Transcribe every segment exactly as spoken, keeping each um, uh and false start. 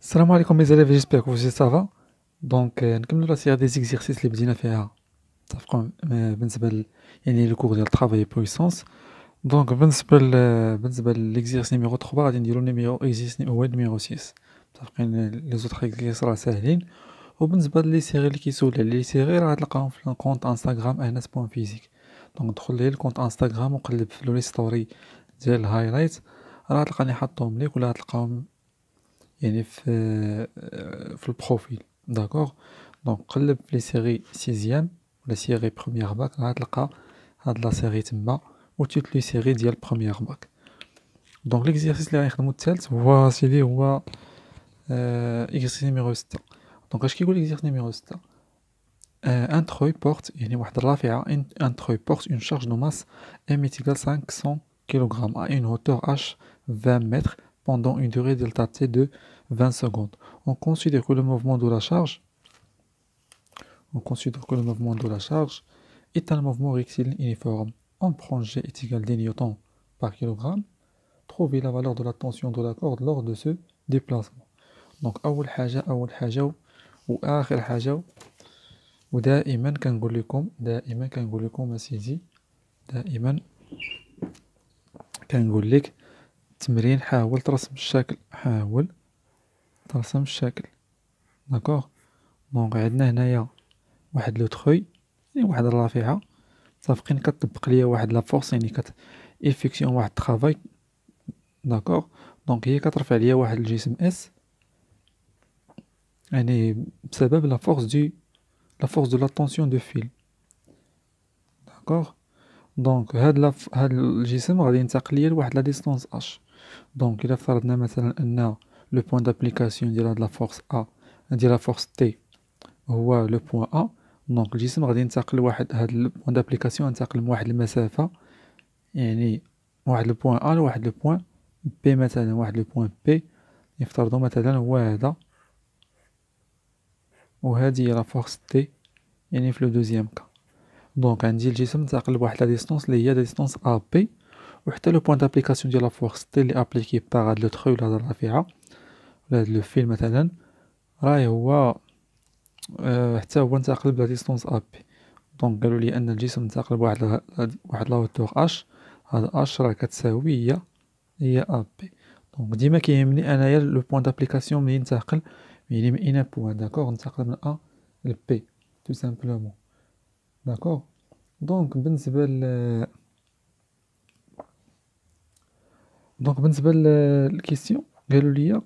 Salam alaikum mes élèves, j'espère que vous ça va. Donc euh, نكملوا la série des exercices اللي بدينا فيها تفقوا آه، بالنسبة ل- يعني لو كور ديال travail et puissance. دونك بالنسبة ل بالنسبة للإكزيرسيس نيميرو ثلاثة غادي نديرو نيميرو إكزيرسيس هو نيميرو ستة. متفقين لي زوطخ إكزيرسيس راه ساهلين. وبالنسبة لي سيغي اللي كيسول على لي سيغي راه غتلقاهم في الكونت انستغرام انس بوان فيزيك. دونك دخل لي الكونت انستغرام وقلب في لي ستوري ديال الهايلايت، راه غتلقاني حاطهم ليك ولا غتلقاهم يعني في في البروفيل. داكوغ، دونك قلب في لي سيري سيزيام ولا سيري بروميير باك غتلقى هاد لا سيري تما وتيت لي سيري ديال بروميير باك. دونك ليكزيرسيس اللي غنخدمو الثالث هو سيدي هو اكزيرسيس نيميرو ستة. دونك اش كيقول اكزيرسيس نيميرو ستة؟ ان تروي بورت يعني واحد الرافعه ان تروي بورت اون شارج دو ماس ام ايكال خمسمية كيلوغرام à une hauteur h vingt mètres pendant une durée delta t de vingt secondes. On considère que le mouvement de la charge on considère que le mouvement de la charge est un mouvement rectiligne uniforme. On prend G est égal à dix newtons par kilogramme. Trouver la valeur de la tension de la corde lors de ce déplacement. Donc أول حاجة أول حاجة وآخر حاجة ودائما كنقول لكم دائما كنقول لكم أسيدي دائما كنقول لك التمرين حاول ترسم الشكل حاول ترسم الشكل. داكوغ، دونك عندنا هنايا واحد لو تخوي يعني واحد الرافعة صافقين كتطبق ليا واحد لا فورس يعني كت ايفيكسيون واحد الطرافاي. داكوغ، دونك هي كترفع ليا واحد الجسم اس يعني بسبب لا فورس دي لا فورس دو لا طونسيون دو فيل. داكوغ، دونك هاد لا هاد الجسم غادي ينتقل ليا لواحد لا ديستونس اش. دونك الا فرضنا مثلا ان لو بوين دابليكاسيون ديال هاد لا فورس ا ديال لا فورس تي هو لو بوين ا، دونك الجسم غادي ينتقل لواحد هاد لو بوين دابليكاسيون ينتقل من واحد المسافة يعني واحد لو بوين ا لواحد لو بوين بي، مثلا واحد لو بوين بي نفترضو مثلا هو هذا وهذه هي لا فورس تي يعني في لو دوزيام كا. دونك عندي الجسم انتقل لواحد لا ديستونس اللي هي ديستونس ا بي، وحتى لو بوين دابليكاسيون ديال لا فورس تي اللي ابليكي باغ هاد لو تخوي ولا هاد الرافعة ولا هاد لو فيل مثلا راهي هو أه حتى هو انتقل بلا ديستونس ا بي. دونك قالوا لي ان الجسم انتقل بواحد ل... واحد لا هوتور اش، هاد اش راه كتساوي هي هي ا بي. دونك ديما كيهمني انايا لو بوين دابليكاسيون ملي ينتقل يعني من اين بوين. داكوغ، ننتقل من ا ل بي تو سامبلومون. داكوغ، دونك بالنسبه ل دونك بالنسبه للكيستيون قالوا لي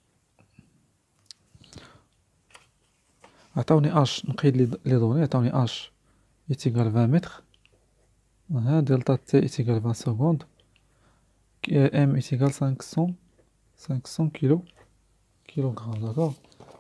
عطاوني اش نقيد لي دوني عطاوني اش ايتيغال عشرين متر، ها دلتا تي ايتيغال عشرين سكوند، ام ايتيغال خمسمية خمسمية كيلو كيلوغرام. داكوغ،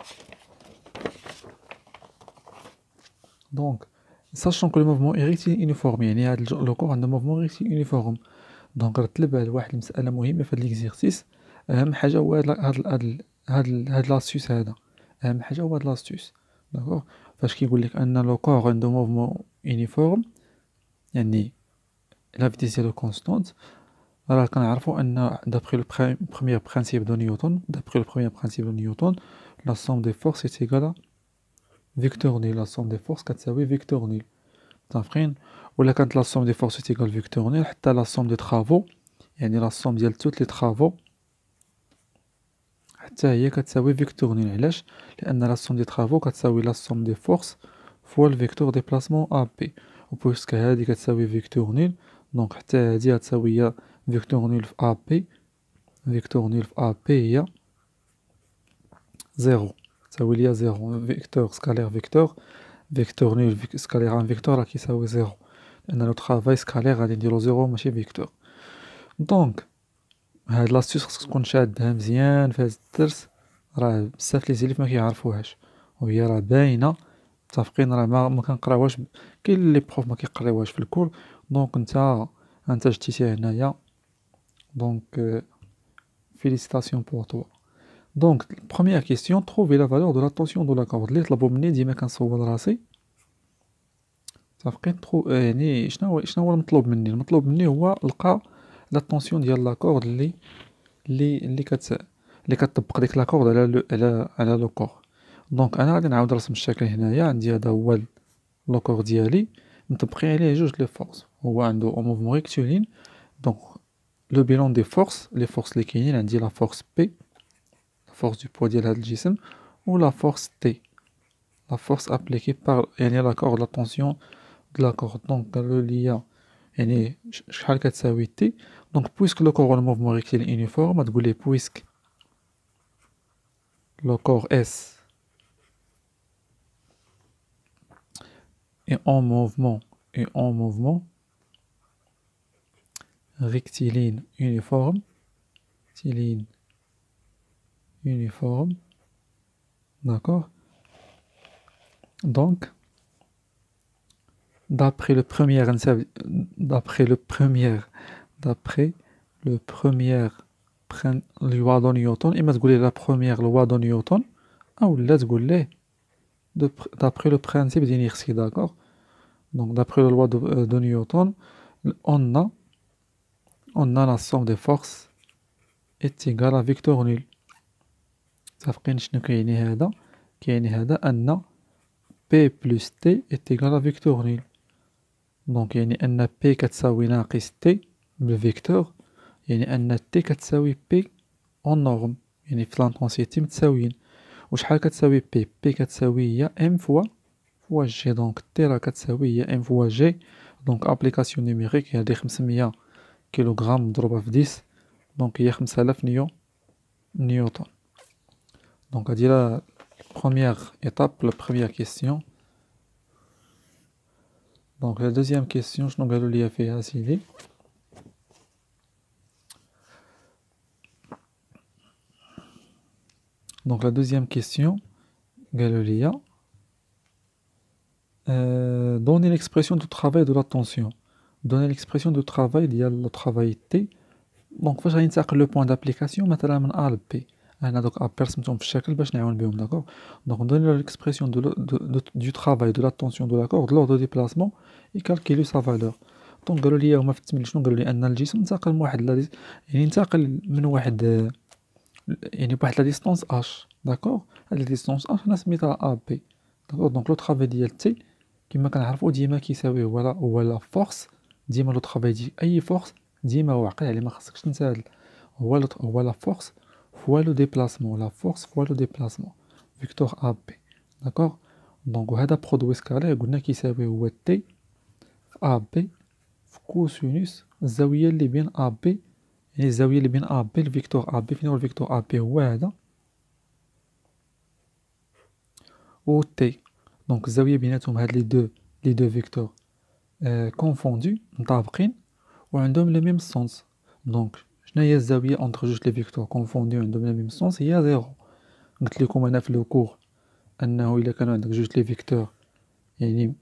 دونك ساشون كو لو موفمون اي ريكتيليني يونيفورم يعني هاد لو كور عنده موفمون ريكتيليني يونيفورم. دونك رتب على واحد المسألة مهمة في هاد ليكزيرسيس. أهم حاجة هو هاد هاد هاد هاد هاد لاستيوس هذا، أهم حاجة هو هاد لاستيوس. داكوغ، فاش كيقولك أن لو كور عنده موفمون يونيفورم يعني لا فيتيس ديالو كونستونت، راه كنعرفو أن دابخي لو بروميير برانسيب دو نيوتن دابخي لو بروميير برانسيب دو نيوتن لا سوم دي فورس ايت ايكال فيكتور نيل. لا سوم دي فورس كتساوي فيكتور نيل. متفقين؟ ولا كانت لا سوم دي فورس ايت ايكال فيكتور نيل حتى لا سوم دي طرافو يعني لا سوم ديال توت لي طرافو حتى هي كتساوي فيكتور نيل. علاش؟ لأن لا سوم دي طرافو كتساوي لا سوم دي فورس فوا الفيكتور ديبلاسمون ا بي، وبويسك هادي كتساوي فيكتور نيل دونك حتى هادي غتساوي هي فيكتور نيل في ا بي. فيكتور نيل في ا بي هي زيرو، تساوي ليا زيرو. فيكتور سكالير فيكتور فيكتور نيل سكالير ان فيكتور راه كيساوي زيرو، لأن لو طرافاي سكالير غادي نديرو زيرو ماشي فيكتور. دونك هاد لاستيوس خصك تكون شادها مزيان في هاد الدرس، راه بزاف لي زيليف ما كيعرفوهاش وهي راه باينه. متفقين؟ راه ما ما كنقراوهاش، كاين لي بروف ما كيقراوهاش في الكور. دونك نتا انت جديتي هنايا دونك فيليسيتاسيون بور توا. دونك بروميير كيسيون تروفي لا فالور دو لا طونسيون دو لا كورد اللي طلبوا مني ديما كنصور راسي. متفقين؟ ترو يعني شنو هو شنو هو المطلوب مني؟ المطلوب مني هو لقى لا طونسيون ديال لا كورد اللي اللي اللي كت اللي كتطبق ديك لاكورد على لو على على لو كور. دونك انا غادي نعاود نرسم الشكل هنايا. عندي هذا هو لو كور ديالي مطبقين عليه جوج لي فورس. هو عنده او موفمون ريكتيلين. دونك لو بيلون دي فورس لي فورس اللي كاينين عندي لا فورس بي لا فورس دو بوا ديال هذا الجسم و لا فورس تي لا فورس ابليكي بار يعني لاكورد لا طونسيون دو لاكورد. دونك قالوا لي يعني شحال كتساوي تي. دونك بويسك لو كور موفمون ريكتيلين يونيفورم تقول لي بويسك le corps S est en mouvement et en mouvement rectiligne uniforme rectiligne uniforme, d'accord. Donc d'après le premier d'après le premier d'après le premier loi de Newton إما تقول لي la première loi de Newton أو لا تقول لي d'après le principe d'inertie, d'accord. Donc d'après la loi de, de Newton on a on a la somme des forces est égale à vecteur nul. متفقين شنو كيعني هذا؟ كيعني هذا أن P plus T est égal à vecteur nul. donc يعني أن P كتساوي ناقص T بالفيكتور، يعني أن T كتساوي P en norme، يعني في لانتونسيتي متساويين. وشحال كتساوي P؟ P كتساوي هي M فوا فوا G. دونك T راه كتساوي هي M فوا G. دونك ابليكاسيون نيميريك هادي خمسمية كيلوغرام مضروبة في ديس، دونك هي خمسة آلاف نيو نيوتن. دونك هادي لا première étape, la première question. Donc la deuxième question, شنو قالوا لي فيها سيدي؟ Donc la deuxième question قالوا لي euh, donner l'expression du travail de la tension. Donner l'expression du travail ديال le travail T. Donc فاش غينتقل لو بوين d'application مثلا من A ل B. انا دوك ابي رسمتهم في الشكل باش نعاون بهم، داكوغ. دونك ندير ليكسبرسيون دو دو ترافاي دو لا طونسيون دو لا كورد لور دو ديبلاسمون يكالكيلو سا فالور. دونك قالوا لي هما في التمرين شنو قالوا لي؟ ان الجسم انتقل من واحد لا يعني انتقل من واحد يعني بواحد لا ديستونس اش، داكوغ. هاد لا ديستونس اش انا سميتها ا بي، داكوغ. دونك لو ترافاي ديال تي كما كنعرفوا ديما كيساوي هو لا هو لا فورس. ديما لو ترافاي ديال اي فورس ديما هو عقل عليه ما خصكش تنسى هاد هو هو لا فورس fois le déplacement, la force fois le déplacement, vecteur A B, d'accord. donc هذا برودوي سكالير قلنا كيساوي هو T A B في كوسينوس الزاوية اللي بين A B، يعني الزاوية اللي بين A B الفيكتور A B. فين هو الفيكتور A B؟ هو هذا و T. دونك الزاوية بيناتهم هاد لي دو لي دو فيكتور كونفوندو مطابقين وعندهم لو ميم سونس. دونك شنو هي الزاوية انتر جوج لي فيكتور كونفوندو عندهم لا ميم سونس؟ هي زيرو. قلت لكم انا في لو كور انه الا كانوا عندك جوج لي فيكتور يعني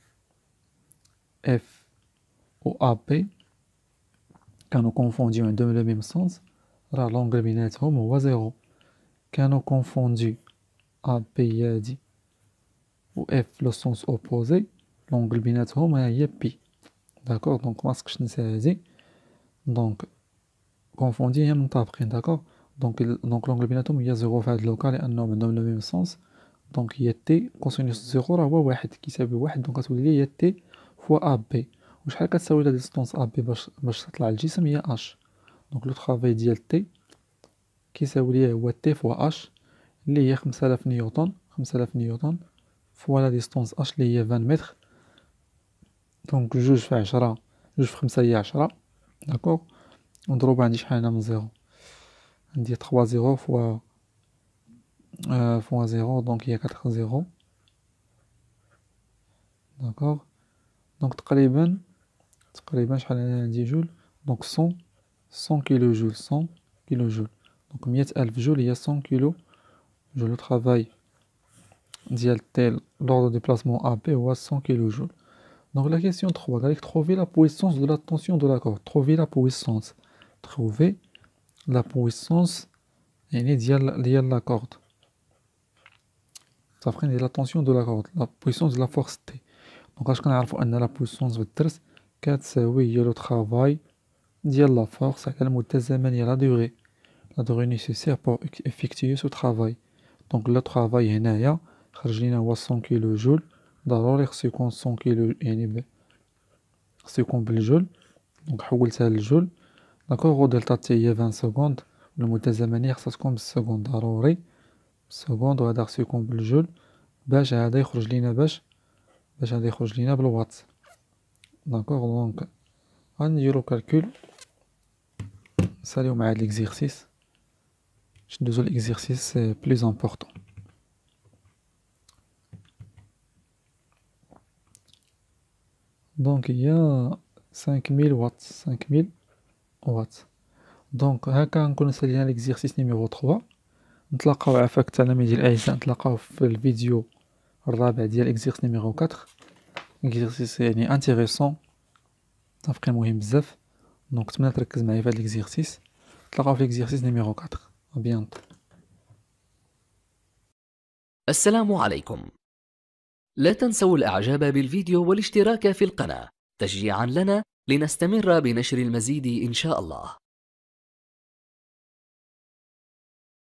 اف و ا بي كانوا كونفوندو عندهم لا ميم سونس، راه لونغل بيناتهم هو زيرو. كانوا كونفوندو ا بي هادي و اف لو سونس اوبوزي، لونغل بيناتهم هي بي، داكوغ. دونك ماسكش تنسى هادي. دونك كونفوندي هي مطابقين، داكوغ. دونك دونك لونغل بيناتهم هي زيرو في هاد لوكا لانهم عندهم لو ميم سونس. دونك هي تي كوسينوس زيرو راه هو واحد كيساوي واحد، دونك كتولي لي هي تي فوا ا بي. وشحال كتساوي لا ديستونس ا بي باش باش تطلع الجسم؟ هي اش. دونك لو طرافاي ديال تي كيساوي ليه هو تي فوا اش اللي هي خمسة آلاف نيوتن، خمسة آلاف نيوتن فوا لا ديستونس اش اللي هي عشرين متر. دونك جوج في عشرة جوج في خمسة هي عشرة، داكوغ. ونضرب عندي شحال هنا من زيرو؟ عندي ثلاثة زيرو فوا euh, fois zéro, donc il y a quatre zéros, d'accord. donc تقريبا تقريبا شحال عندي جول؟ donc cent cent كيلو جول cent كيلو جول. donc مية ألف جول هي cent كيلو جول. le travail ديال تيل lors du déplacement A P هو cent كيلو جول. donc la question trois قالك trouver la puissance de la tension de la corde. trouver la puissance trouver la puissance يعني ديال ديال لا كورد. صافين ديال لا طونسيون دو لا كورد، لا بويسونس دو لا فورس تي. دونك اش كنعرفوا ان لا بويسونس بالدرس كتساوي هي لو طرافاي ديال لا فورس على المده الزمنيه لا دوغي لا دوغي نيسيسير بور إفيكتيي سو ترافاي. دونك لو ترافاي هنايا خرج لينا هو مية كيلو جول، ضروري خصو يكون مية كيلو يعني ب... خصو يكون بالجول. دونك حولتها للجول داكوغ، و دلتا حتى هي عشرين سكوند، المدة الزمنية خصها تكون بالسكوند ضروري بالسكوند، و هذا خصو يكون بالجول باش هذا يخرج لينا باش باش هذا يخرج لينا بالوات. داكوغ دونك غنديرو كالكول، نساليو مع هاد ليكزيرسيس باش ندوزو ليكزيرسيس بلوز امبورطون. دونك هي خمسة مية وات، خمسة مية وات. دونك هكا نكون سالينا ليكزيرسيس نيميرو ثلاثة. نتلاقاو عافاك التلاميذ الاعزاء، نتلاقاو في الفيديو الرابع ديال اكزيرسيس نيميرو أربعة. اكزيرسيس يعني انتيريسون، تفقين مهم بزاف. دونك نتمنى تركز معايا في هاد ليكزيرسيس. نتلاقاو في اكزيرسيس نيميرو أربعة. ابيانتو. السلام عليكم. لا تنسوا الاعجاب بالفيديو والاشتراك في القناة تشجيعا لنا لنستمر بنشر المزيد إن شاء الله.